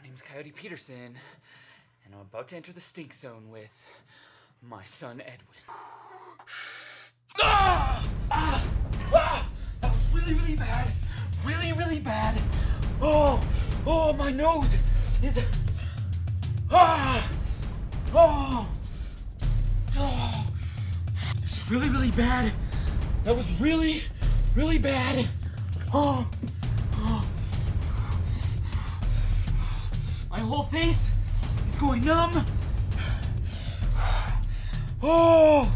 name's Coyote Peterson, and I'm about to enter the stink zone with my son Edwin. That was really, really bad. Really, really bad. Oh, my nose is. This is really, really bad. That was really, really bad. My whole face is going numb. Oh,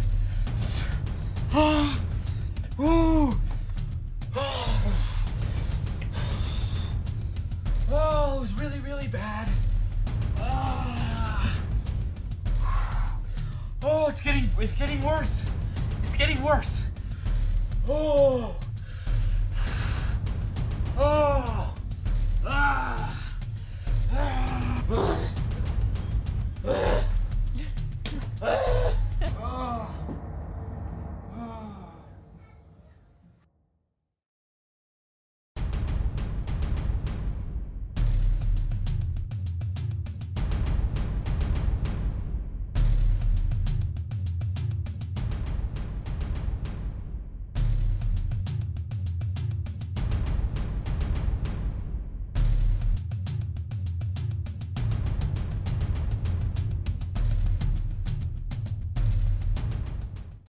it was really, really bad. Oh, it's getting worse. It's getting worse. Oh.